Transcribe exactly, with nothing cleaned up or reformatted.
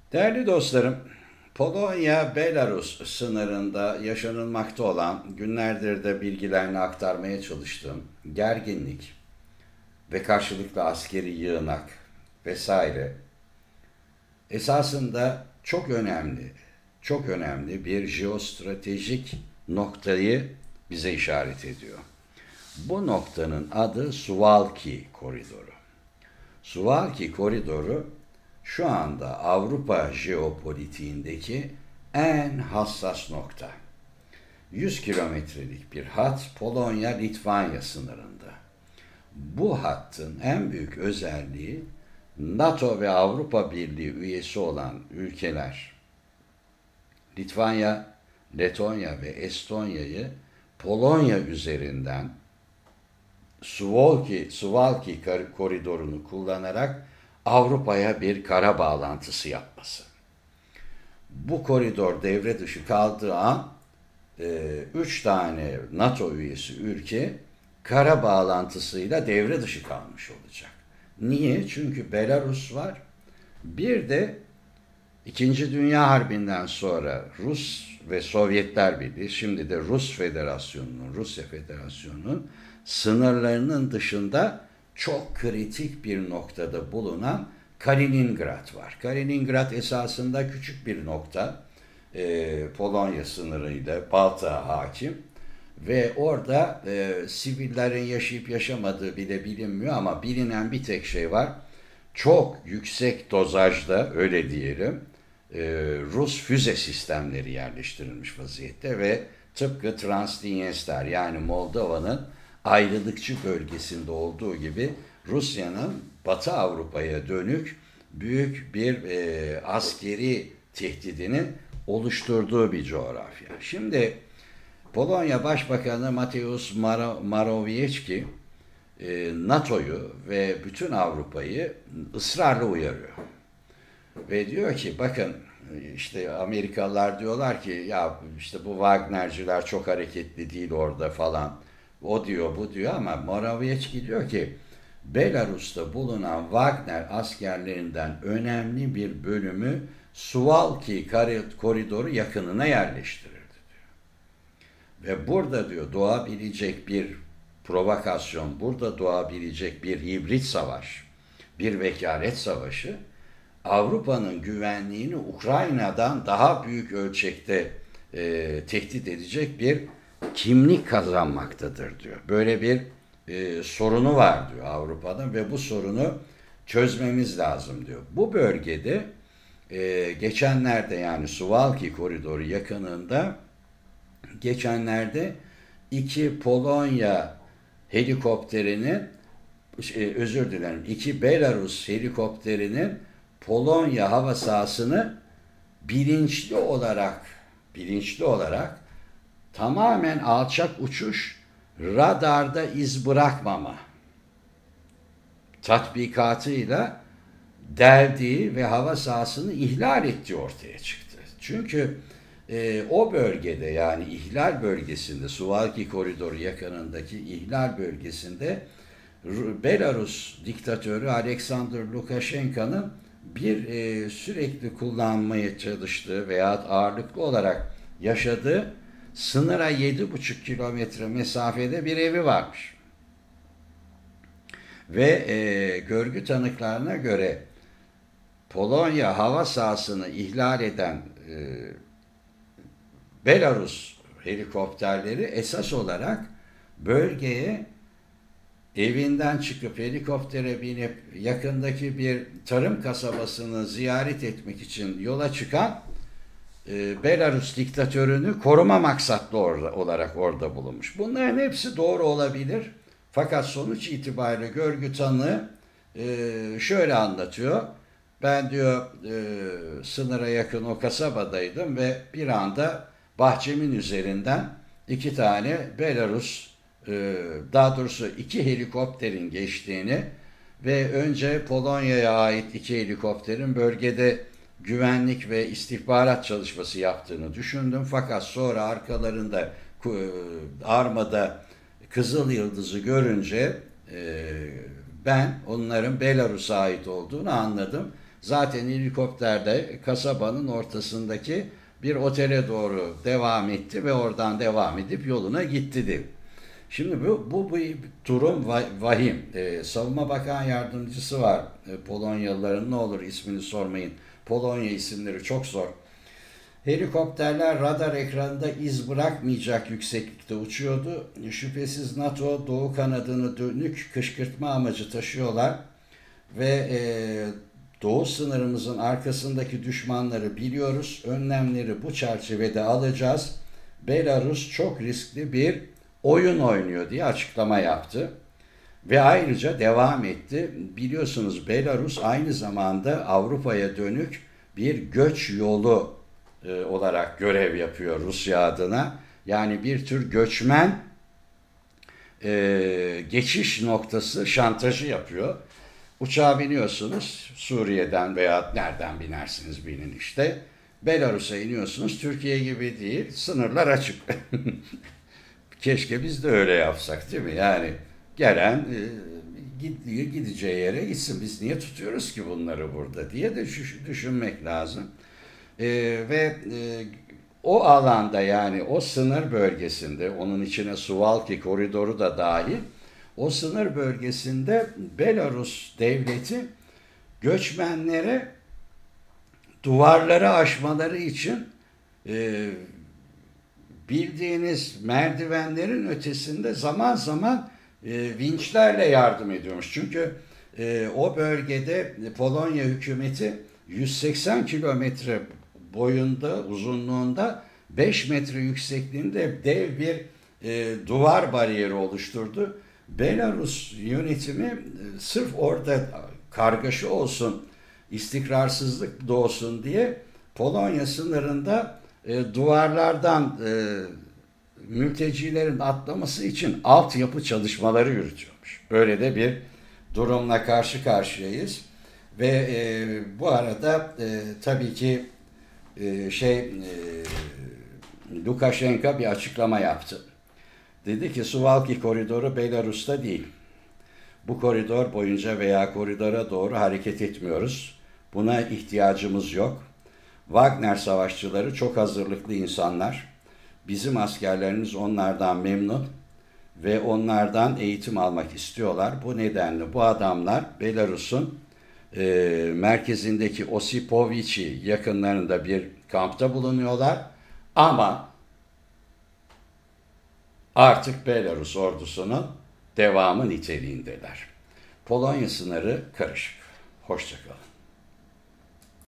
Değerli dostlarım, Polonya-Belarus sınırında yaşanılmakta olan, günlerdir de bilgilerini aktarmaya çalıştığım gerginlik ve karşılıklı askeri yığınak vesaire esasında çok önemli, çok önemli bir jeostratejik noktayı bize işaret ediyor. Bu noktanın adı Suwałki Koridoru. Suwałki Koridoru şu anda Avrupa jeopolitiğindeki en hassas nokta. yüz kilometrelik bir hat Polonya-Litvanya sınırında. Bu hattın en büyük özelliği NATO ve Avrupa Birliği üyesi olan ülkeler Litvanya, Letonya ve Estonya'yı Polonya üzerinden Suwałki, Suwałki koridorunu kullanarak Avrupa'ya bir kara bağlantısı yapması. Bu koridor devre dışı kaldığı an e, üç tane NATO üyesi ülke kara bağlantısıyla devre dışı kalmış olacak. Niye? Çünkü Belarus var. Bir de İkinci Dünya Harbi'nden sonra Rus ve Sovyetler Birliği, şimdi de Rus Federasyonu'nun, Rusya Federasyonu'nun sınırlarının dışında çok kritik bir noktada bulunan Kaliningrad var. Kaliningrad esasında küçük bir nokta, e, Polonya sınırıyla Baltık'a hakim ve orada e, sivillerin yaşayıp yaşamadığı bile bilinmiyor ama bilinen bir tek şey var. Çok yüksek dozajda, öyle diyelim, e, Rus füze sistemleri yerleştirilmiş vaziyette ve tıpkı Transdniester yani Moldova'nın ayrılıkçı bölgesinde olduğu gibi Rusya'nın Batı Avrupa'ya dönük büyük bir e, askeri tehdidini oluşturduğu bir coğrafya. Şimdi Polonya Başbakanı Mateusz Morawiecki e, NATO'yu ve bütün Avrupa'yı ısrarla uyarıyor. Ve diyor ki bakın işte Amerikalılar diyorlar ki ya işte bu Wagner'ciler çok hareketli değil orada falan. O diyor bu diyor ama Morawiecki diyor ki Belarus'ta bulunan Wagner askerlerinden önemli bir bölümü Suwałki koridoru yakınına yerleştirildi diyor. Ve burada diyor doğabilecek bir provokasyon, burada doğabilecek bir hibrit savaş, bir vekalet savaşı Avrupa'nın güvenliğini Ukrayna'dan daha büyük ölçekte e, tehdit edecek bir kimlik kazanmaktadır diyor. Böyle bir e, sorunu var diyor Avrupa'nın ve bu sorunu çözmemiz lazım diyor. Bu bölgede e, geçenlerde yani Suwałki koridoru yakınında geçenlerde iki Polonya helikopterinin e, özür dilerim iki Belarus helikopterinin Polonya hava sahasını bilinçli olarak bilinçli olarak tamamen alçak uçuş, radarda iz bırakmama tatbikatıyla deldiği ve hava sahasını ihlal ettiği ortaya çıktı. Çünkü e, o bölgede yani ihlal bölgesinde Suwałki koridoru yakınındaki ihlal bölgesinde Belarus diktatörü Alexander Lukashenko'nun bir e, sürekli kullanmaya çalıştığı veya ağırlıklı olarak yaşadığı sınıra yedi buçuk kilometre mesafede bir evi varmış. Ve e, görgü tanıklarına göre Polonya hava sahasını ihlal eden e, Belarus helikopterleri esas olarak bölgeye evinden çıkıp helikoptere binip yakındaki bir tarım kasabasını ziyaret etmek için yola çıkan e, Belarus diktatörünü koruma maksatlı orada, olarak orada bulunmuş. Bunların hepsi doğru olabilir. Fakat sonuç itibariyle görgü tanığı e, şöyle anlatıyor. Ben diyor e, sınıra yakın o kasabadaydım ve bir anda bahçemin üzerinden iki tane Belarus daha doğrusu iki helikopterin geçtiğini ve önce Polonya'ya ait iki helikopterin bölgede güvenlik ve istihbarat çalışması yaptığını düşündüm. Fakat sonra arkalarında armada Kızıl Yıldız'ı görünce ben onların Belarus'a ait olduğunu anladım Zaten helikopterde kasabanın ortasındaki bir otele doğru devam etti ve oradan devam edip yoluna gitti diyor. Şimdi bu, bu, bu durum vahim. Ee, Savunma Bakan Yardımcısı var. Ee, Polonyalıların, ne olur ismini sormayın. Polonya isimleri çok zor. Helikopterler radar ekranında iz bırakmayacak yükseklikte uçuyordu. Şüphesiz NATO Doğu kanadını dönük kışkırtma amacı taşıyorlar. Ve e, Doğu sınırımızın arkasındaki düşmanları biliyoruz. Önlemleri bu çerçevede alacağız. Belarus çok riskli bir oyun oynuyor diye açıklama yaptı. Ve ayrıca devam etti. Biliyorsunuz Belarus aynı zamanda Avrupa'ya dönük bir göç yolu e, olarak görev yapıyor Rusya adına. Yani bir tür göçmen e, geçiş noktası şantajı yapıyor. Uçağa biniyorsunuz, Suriye'den veya nereden binersiniz binin işte. Belarus'a iniyorsunuz, Türkiye gibi değil, sınırlar açık. Keşke biz de öyle yapsak, değil mi? Yani gelen e, gideceği yere gitsin. Biz niye tutuyoruz ki bunları burada diye de düşünmek lazım. E, ve e, o alanda, yani o sınır bölgesinde, onun içine Suwałki koridoru da dahil, o sınır bölgesinde Belarus devleti göçmenlere duvarları aşmaları için e, bildiğiniz merdivenlerin ötesinde zaman zaman e, vinçlerle yardım ediyormuş. Çünkü e, o bölgede Polonya hükümeti yüz seksen kilometre boyunda, uzunluğunda beş metre yüksekliğinde dev bir e, duvar bariyeri oluşturdu. Belarus yönetimi e, sırf orada kargaşa olsun, istikrarsızlık doğsun diye Polonya sınırında e, duvarlardan e, mültecilerin atlaması için altyapı çalışmaları yürütüyormuş. Böyle de bir durumla karşı karşıyayız. Ve e, bu arada e, tabii ki e, şey e, Lukashenko bir açıklama yaptı. Dedi ki Suwałki koridoru Belarus'ta değil. Bu koridor boyunca veya koridora doğru hareket etmiyoruz. Buna ihtiyacımız yok. Wagner savaşçıları çok hazırlıklı insanlar. Bizim askerlerimiz onlardan memnun ve onlardan eğitim almak istiyorlar. Bu nedenle bu adamlar Belarus'un e, merkezindeki Osipovichi yakınlarında bir kampta bulunuyorlar. Ama artık Belarus ordusunun devamı niteliğindeler. Polonya sınırı karışık. Hoşça kalın.